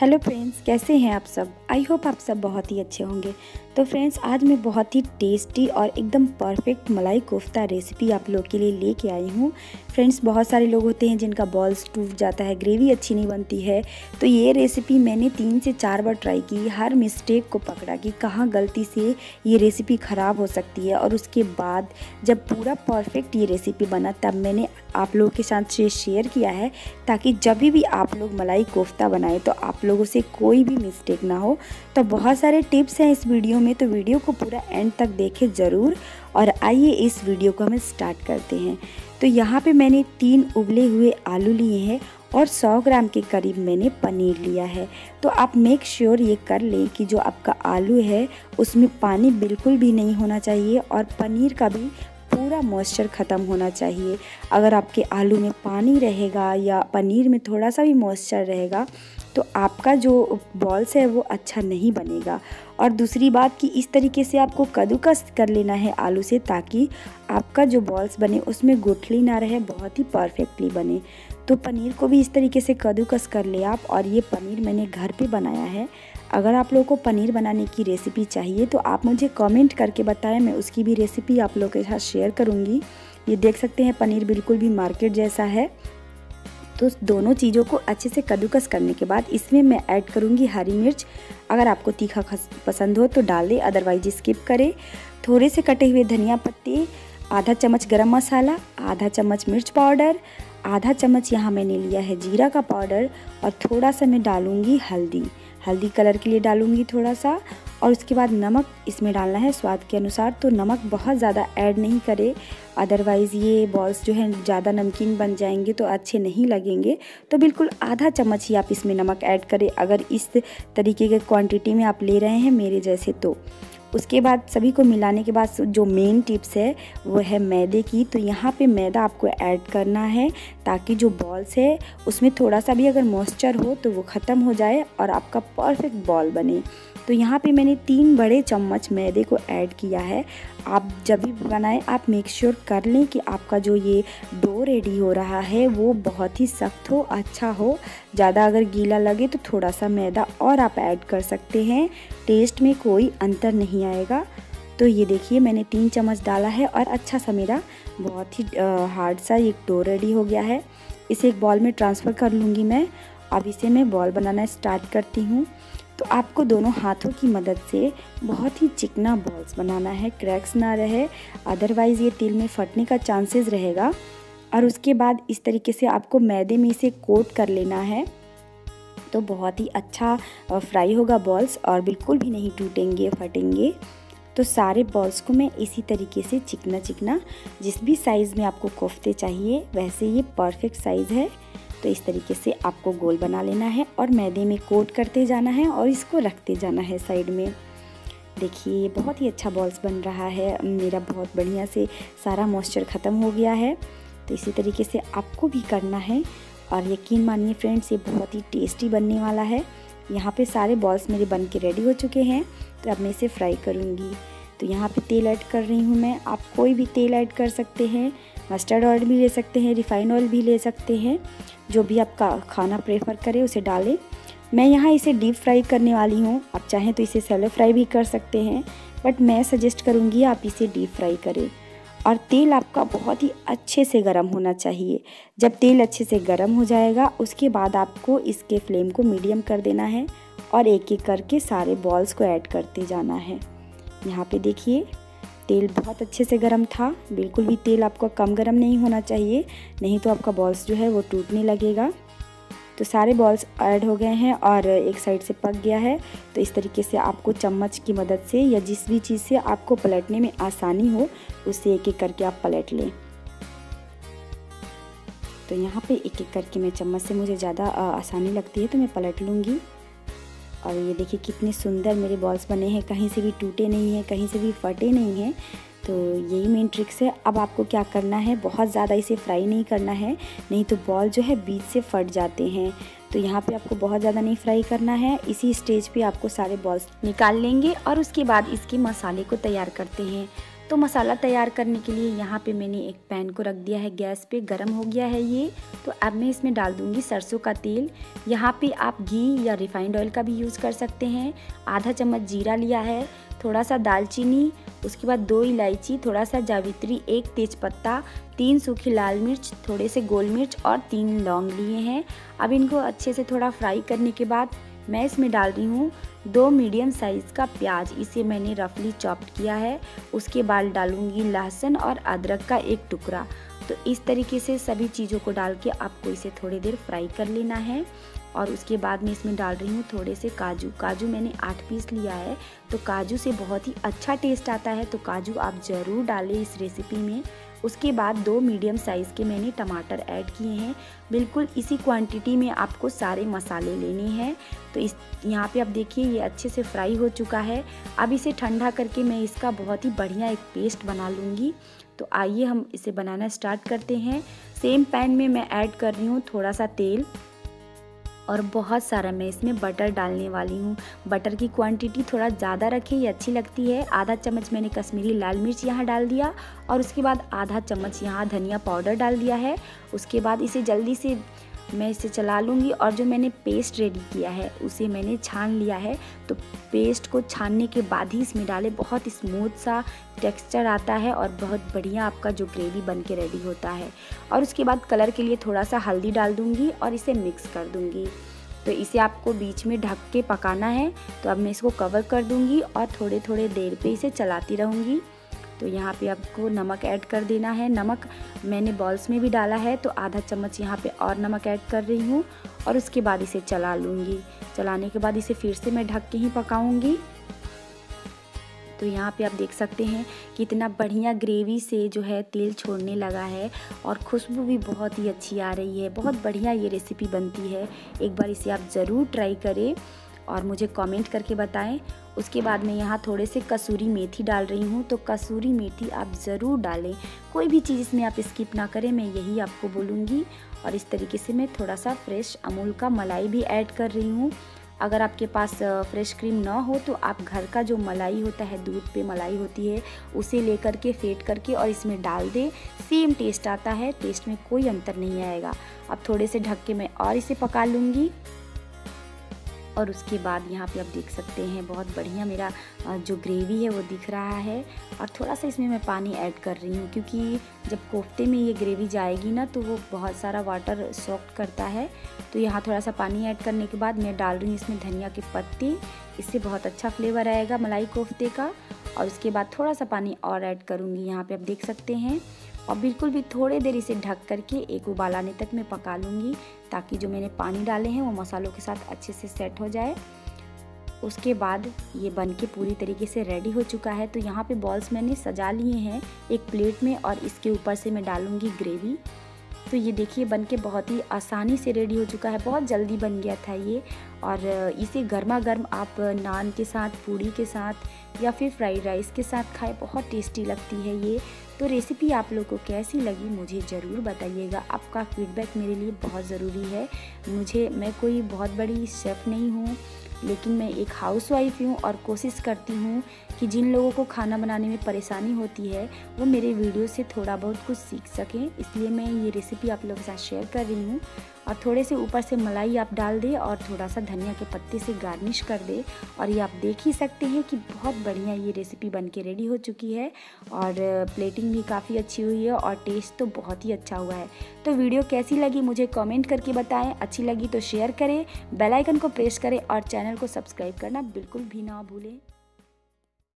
Hello friends, कैसे हैं आप सब। आई होप आप सब बहुत ही अच्छे होंगे। तो फ्रेंड्स, आज मैं बहुत ही टेस्टी और एकदम परफेक्ट मलाई कोफ्ता रेसिपी आप लोग के लिए लेके आई हूँ। फ्रेंड्स, बहुत सारे लोग होते हैं जिनका बॉल्स टूट जाता है, ग्रेवी अच्छी नहीं बनती है। तो ये रेसिपी मैंने 3 से 4 बार ट्राई की, हर मिस्टेक को पकड़ा कि कहाँ गलती से ये रेसिपी ख़राब हो सकती है। और उसके बाद जब पूरा परफेक्ट ये रेसिपी बना तब मैंने आप लोगों के साथ शेयर किया है, ताकि जब भी आप लोग मलाई कोफ्ता बनाएं तो आप लोगों से कोई भी मिस्टेक ना हो। तो बहुत सारे टिप्स हैं इस वीडियो में, तो वीडियो को पूरा एंड तक देखें ज़रूर। और आइए इस वीडियो को हम स्टार्ट करते हैं। तो यहाँ पे मैंने 3 उबले हुए आलू लिए हैं और 100 ग्राम के करीब मैंने पनीर लिया है। तो आप मेक श्योर ये कर लें कि जो आपका आलू है उसमें पानी बिल्कुल भी नहीं होना चाहिए और पनीर का भी पूरा मॉइस्चर ख़त्म होना चाहिए। अगर आपके आलू में पानी रहेगा या पनीर में थोड़ा सा भी मॉइस्चर रहेगा तो आपका जो बॉल्स है वो अच्छा नहीं बनेगा। और दूसरी बात कि इस तरीके से आपको कद्दूकस कर लेना है आलू से, ताकि आपका जो बॉल्स बने उसमें गुठली ना रहे, बहुत ही परफेक्टली बने। तो पनीर को भी इस तरीके से कद्दूकस कर ले आप। और ये पनीर मैंने घर पे बनाया है। अगर आप लोगों को पनीर बनाने की रेसिपी चाहिए तो आप मुझे कमेंट करके बताएं, मैं उसकी भी रेसिपी आप लोगों के साथ शेयर करूँगी। ये देख सकते हैं पनीर बिल्कुल भी मार्केट जैसा है। तो दोनों चीज़ों को अच्छे से कद्दूकस करने के बाद इसमें मैं ऐड करूँगी हरी मिर्च। अगर आपको तीखा पसंद हो तो डाल दें, अदरवाइज स्किप करें। थोड़े से कटे हुए धनिया पत्ते, आधा चम्मच गरम मसाला, आधा चम्मच मिर्च पाउडर, आधा चम्मच यहाँ मैंने लिया है जीरा का पाउडर, और थोड़ा सा मैं डालूँगी हल्दी कलर के लिए डालूँगी थोड़ा सा। और उसके बाद नमक इसमें डालना है स्वाद के अनुसार। तो नमक बहुत ज़्यादा ऐड नहीं करें, अदरवाइज़ ये बॉल्स जो हैं ज़्यादा नमकीन बन जाएंगे तो अच्छे नहीं लगेंगे। तो बिल्कुल आधा चम्मच ही आप इसमें नमक ऐड करें, अगर इस तरीके के क्वांटिटी में आप ले रहे हैं मेरे जैसे तो। उसके बाद सभी को मिलाने के बाद जो मेन टिप्स है वो है मैदे की। तो यहाँ पे मैदा आपको ऐड करना है ताकि जो बॉल्स है उसमें थोड़ा सा भी अगर मॉइस्चर हो तो वो ख़त्म हो जाए और आपका परफेक्ट बॉल बने। तो यहाँ पे मैंने 3 बड़े चम्मच मैदे को ऐड किया है। आप जब भी बनाएं आप मेक श्योर कर लें कि आपका जो ये डो रेडी हो रहा है वो बहुत ही सख्त हो, अच्छा हो। ज़्यादा अगर गीला लगे तो थोड़ा सा मैदा और आप ऐड कर सकते हैं, टेस्ट में कोई अंतर नहीं आएगा। तो ये देखिए मैंने 3 चम्मच डाला है और अच्छा सा मेरा बहुत ही हार्ड सा एक डो रेडी हो गया है। इसे एक बॉल में ट्रांसफ़र कर लूँगी मैं। अब इसे मैं बॉल बनाना स्टार्ट करती हूँ। तो आपको दोनों हाथों की मदद से बहुत ही चिकना बॉल्स बनाना है, क्रैक्स ना रहे, अदरवाइज़ ये तेल में फटने का चांसेस रहेगा। और उसके बाद इस तरीके से आपको मैदे में इसे कोट कर लेना है, तो बहुत ही अच्छा फ्राई होगा बॉल्स और बिल्कुल भी नहीं टूटेंगे, फटेंगे। तो सारे बॉल्स को मैं इसी तरीके से चिकना जिस भी साइज़ में आपको कोफ्ते चाहिए वैसे ये परफेक्ट साइज़ है। तो इस तरीके से आपको गोल बना लेना है और मैदे में कोट करते जाना है और इसको रखते जाना है साइड में। देखिए ये बहुत ही अच्छा बॉल्स बन रहा है, मेरा बहुत बढ़िया से सारा मॉइस्चर ख़त्म हो गया है। तो इसी तरीके से आपको भी करना है और यकीन मानिए फ्रेंड्स ये बहुत ही टेस्टी बनने वाला है। यहाँ पे सारे बॉल्स मेरे बन के रेडी हो चुके हैं। तो अब मैं इसे फ्राई करूँगी। तो यहाँ पे तेल ऐड कर रही हूँ मैं, आप कोई भी तेल ऐड कर सकते हैं, मस्टर्ड ऑयल भी ले सकते हैं, रिफाइंड ऑयल भी ले सकते हैं, जो भी आपका खाना प्रेफर करे उसे डालें। मैं यहाँ इसे डीप फ्राई करने वाली हूँ, आप चाहें तो इसे सैलो फ्राई भी कर सकते हैं, बट मैं सजेस्ट करूँगी आप इसे डीप फ्राई करें। और तेल आपका बहुत ही अच्छे से गर्म होना चाहिए। जब तेल अच्छे से गर्म हो जाएगा उसके बाद आपको इसके फ्लेम को मीडियम कर देना है और एक एक करके सारे बॉल्स को ऐड करते जाना है। यहाँ पे देखिए तेल बहुत अच्छे से गर्म था, बिल्कुल भी तेल आपका कम गर्म नहीं होना चाहिए, नहीं तो आपका बॉल्स जो है वो टूटने लगेगा। तो सारे बॉल्स ऐड हो गए हैं और एक साइड से पक गया है। तो इस तरीके से आपको चम्मच की मदद से या जिस भी चीज़ से आपको पलटने में आसानी हो उससे एक एक करके आप पलट लें। तो यहाँ पे एक एक करके मैं चम्मच से, मुझे ज़्यादा आसानी लगती है तो मैं पलट लूँगी। और ये देखिए कितने सुंदर मेरे बॉल्स बने हैं, कहीं से भी टूटे नहीं हैं, कहीं से भी फटे नहीं हैं। तो यही मेन ट्रिक्स है। अब आपको क्या करना है, बहुत ज़्यादा इसे फ्राई नहीं करना है, नहीं तो बॉल जो है बीच से फट जाते हैं। तो यहाँ पे आपको बहुत ज़्यादा नहीं फ्राई करना है। इसी स्टेज पे आपको सारे बॉल्स निकाल लेंगे और उसके बाद इसके मसाले को तैयार करते हैं। तो तो मसाला तैयार करने के लिए यहाँ पे मैंने एक पैन को रख दिया है गैस पे, गरम हो गया है ये। तो अब मैं इसमें डाल दूँगी सरसों का तेल। यहाँ पे आप घी या रिफाइंड ऑयल का भी यूज़ कर सकते हैं। आधा चम्मच जीरा लिया है, थोड़ा सा दालचीनी, उसके बाद 2 इलायची, थोड़ा सा जावित्री, 1 तेज़पत्ता, 3 सूखी लाल मिर्च, थोड़े से गोल मिर्च और 3 लौंग लिए हैं। अब इनको अच्छे से थोड़ा फ्राई करने के बाद मैं इसमें डाल रही हूँ 2 मीडियम साइज़ का प्याज, इसे मैंने रफली चॉप्ड किया है। उसके बाद डालूँगी लहसुन और अदरक का 1 टुकड़ा। तो इस तरीके से सभी चीज़ों को डाल के आपको इसे थोड़ी देर फ्राई कर लेना है। और उसके बाद मैं इसमें डाल रही हूँ थोड़े से काजू मैंने 8 पीस लिया है। तो काजू से बहुत ही अच्छा टेस्ट आता है, तो काजू आप ज़रूर डालें इस रेसिपी में। उसके बाद 2 मीडियम साइज़ के मैंने टमाटर ऐड किए हैं। बिल्कुल इसी क्वांटिटी में आपको सारे मसाले लेने हैं। तो इस यहाँ पे आप देखिए ये अच्छे से फ्राई हो चुका है। अब इसे ठंडा करके मैं इसका बहुत ही बढ़िया एक पेस्ट बना लूँगी। तो आइए हम इसे बनाना स्टार्ट करते हैं। सेम पैन में मैं ऐड कर रही हूँ थोड़ा सा तेल और बहुत सारा मैं इसमें बटर डालने वाली हूँ। बटर की क्वांटिटी थोड़ा ज़्यादा रखें, ये अच्छी लगती है। आधा चम्मच मैंने कश्मीरी लाल मिर्च यहाँ डाल दिया और उसके बाद आधा चम्मच यहाँ धनिया पाउडर डाल दिया है। उसके बाद इसे जल्दी से मैं इसे चला लूँगी और जो मैंने पेस्ट रेडी किया है उसे मैंने छान लिया है। तो पेस्ट को छानने के बाद ही इसमें डालें, बहुत स्मूथ सा टेक्सचर आता है और बहुत बढ़िया आपका जो ग्रेवी बन के रेडी होता है। और उसके बाद कलर के लिए थोड़ा सा हल्दी डाल दूँगी और इसे मिक्स कर दूँगी। तो इसे आपको बीच में ढक के पकाना है। तो अब मैं इसको कवर कर दूँगी और थोड़े थोड़े देर पे इसे चलाती रहूँगी। तो यहाँ पे आपको नमक ऐड कर देना है। नमक मैंने बॉल्स में भी डाला है, तो आधा चम्मच यहाँ पे और नमक ऐड कर रही हूँ और उसके बाद इसे चला लूँगी। चलाने के बाद इसे फिर से मैं ढक के ही पकाऊँगी। तो यहाँ पे आप देख सकते हैं कितना बढ़िया ग्रेवी से जो है तेल छोड़ने लगा है और खुशबू भी बहुत ही अच्छी आ रही है। बहुत बढ़िया ये रेसिपी बनती है। एक बार इसे आप ज़रूर ट्राई करें और मुझे कमेंट करके बताएं। उसके बाद मैं यहाँ थोड़े से कसूरी मेथी डाल रही हूँ। तो कसूरी मेथी आप ज़रूर डालें, कोई भी चीज़ इसमें आप स्किप ना करें, मैं यही आपको बोलूँगी। और इस तरीके से मैं थोड़ा सा फ्रेश अमूल का मलाई भी ऐड कर रही हूँ। अगर आपके पास फ्रेश क्रीम ना हो तो आप घर का जो मलाई होता है, दूध पे मलाई होती है, उसे लेकर के फेंट करके और इसमें डाल दें, सेम टेस्ट आता है, टेस्ट में कोई अंतर नहीं आएगा। अब थोड़े से ढक के मैं और इसे पका लूँगी। और उसके बाद यहाँ पे आप देख सकते हैं बहुत बढ़िया मेरा जो ग्रेवी है वो दिख रहा है। और थोड़ा सा इसमें मैं पानी ऐड कर रही हूँ क्योंकि जब कोफ्ते में ये ग्रेवी जाएगी ना तो वो बहुत सारा वाटर सॉक करता है। तो यहाँ थोड़ा सा पानी ऐड करने के बाद मैं डाल रही हूँ इसमें धनिया के पत्ते, इससे बहुत अच्छा फ्लेवर आएगा मलाई कोफ्ते का। और उसके बाद थोड़ा सा पानी और ऐड करूँगी, यहाँ पर आप देख सकते हैं। और बिल्कुल भी थोड़ी देर इसे ढक करके एक उबाल आने तक मैं पका लूँगी ताकि जो मैंने पानी डाले हैं वो मसालों के साथ अच्छे से सेट हो जाए। उसके बाद ये बन के पूरी तरीके से रेडी हो चुका है। तो यहाँ पे बॉल्स मैंने सजा लिए हैं एक प्लेट में और इसके ऊपर से मैं डालूँगी ग्रेवी। तो ये देखिए बन के बहुत ही आसानी से रेडी हो चुका है, बहुत जल्दी बन गया था ये। और इसे गर्मा गर्म आप नान के साथ, पूड़ी के साथ या फिर फ्राइड राइस के साथ खाएं, बहुत टेस्टी लगती है ये। तो रेसिपी आप लोगों को कैसी लगी मुझे ज़रूर बताइएगा, आपका फीडबैक मेरे लिए बहुत ज़रूरी है। मैं कोई बहुत बड़ी शेफ़ नहीं हूँ, लेकिन मैं एक हाउसवाइफ हूँ और कोशिश करती हूँ कि जिन लोगों को खाना बनाने में परेशानी होती है वो मेरे वीडियो से थोड़ा बहुत कुछ सीख सकें, इसलिए मैं ये रेसिपी आप लोगों के साथ शेयर कर रही हूँ। और थोड़े से ऊपर से मलाई आप डाल दें और थोड़ा सा धनिया के पत्ते से गार्निश कर दें। और ये आप देख ही सकते हैं कि बहुत बढ़िया ये रेसिपी बन के रेडी हो चुकी है और प्लेटिंग भी काफ़ी अच्छी हुई है और टेस्ट तो बहुत ही अच्छा हुआ है। तो वीडियो कैसी लगी मुझे कमेंट करके बताएं, अच्छी लगी तो शेयर करें, बेल आइकन को प्रेस करें और चैनल को सब्सक्राइब करना बिल्कुल भी ना भूलें।